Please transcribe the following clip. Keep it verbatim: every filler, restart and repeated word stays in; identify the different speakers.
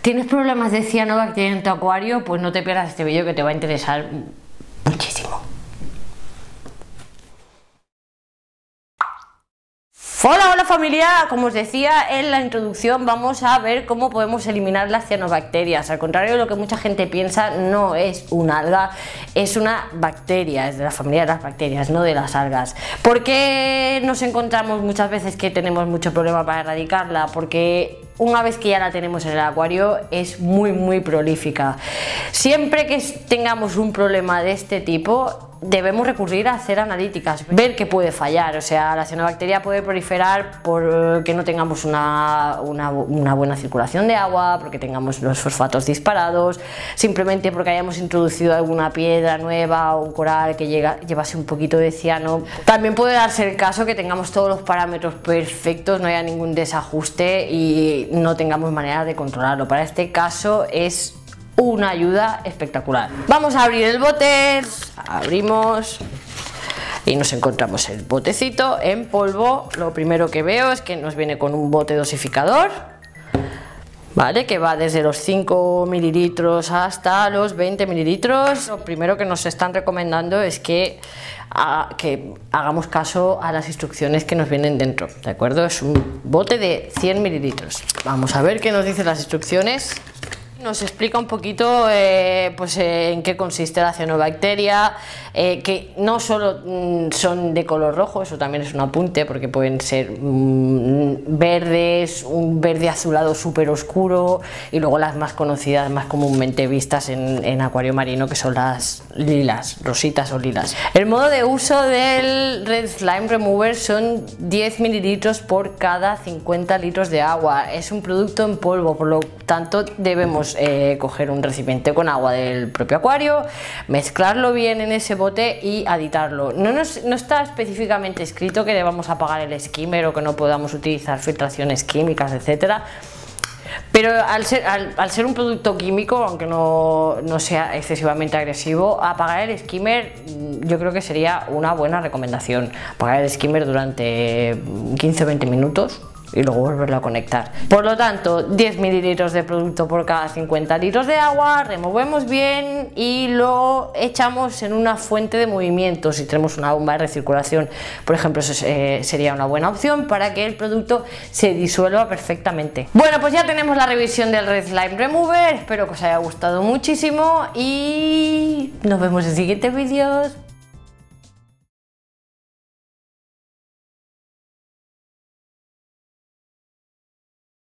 Speaker 1: ¿Tienes problemas de cianobacteria en tu acuario? Pues no te pierdas este vídeo que te va a interesar muchísimo. Hola, hola familia, como os decía en la introducción, vamos a ver cómo podemos eliminar las cianobacterias. Al contrario de lo que mucha gente piensa, no es un alga, es una bacteria, es de la familia de las bacterias, no de las algas. ¿Por qué nos encontramos muchas veces que tenemos mucho problema para erradicarla? Porque una vez que ya la tenemos en el acuario es muy muy prolífica. Siempre que tengamos un problema de este tipo, debemos recurrir a hacer analíticas, ver qué puede fallar. O sea, la cianobacteria puede proliferar porque no tengamos una, una, una buena circulación de agua, porque tengamos los fosfatos disparados, simplemente porque hayamos introducido alguna piedra nueva o un coral que llega, llevase un poquito de ciano. También puede darse el caso que tengamos todos los parámetros perfectos, no haya ningún desajuste y no tengamos manera de controlarlo. Para este caso es una ayuda espectacular. Vamos a abrir el bote, abrimos y nos encontramos el botecito en polvo. Lo primero que veo es que nos viene con un bote dosificador, ¿vale? Que va desde los cinco mililitros hasta los veinte mililitros. Lo primero que nos están recomendando es que, a, que hagamos caso a las instrucciones que nos vienen dentro, ¿de acuerdo? Es un bote de cien mililitros. Vamos a ver qué nos dicen las instrucciones. Nos explica un poquito eh, pues, eh, en qué consiste la cianobacteria, eh, que no solo mm, son de color rojo, eso también es un apunte, porque pueden ser mm, verdes, un verde azulado súper oscuro, y luego las más conocidas, más comúnmente vistas en, en acuario marino, que son las lilas, rositas o lilas. El modo de uso del Red Slime Remover son diez mililitros por cada cincuenta litros de agua. Es un producto en polvo, por lo tanto debemos Eh, coger un recipiente con agua del propio acuario, mezclarlo bien en ese bote y aditarlo. No, nos, no está específicamente escrito que debamos apagar el skimmer o que no podamos utilizar filtraciones químicas, etcétera. Pero al ser, al, al ser un producto químico, aunque no, no sea excesivamente agresivo, apagar el skimmer yo creo que sería una buena recomendación. Apagar el skimmer durante quince o veinte minutos y luego volverlo a conectar. Por lo tanto, diez mililitros de producto por cada cincuenta litros de agua, removemos bien y lo echamos en una fuente de movimiento. Si tenemos una bomba de recirculación, por ejemplo, eso eh, sería una buena opción para que el producto se disuelva perfectamente. Bueno, pues ya tenemos la revisión del Red Slime Remover, espero que os haya gustado muchísimo y nos vemos en siguientes vídeos.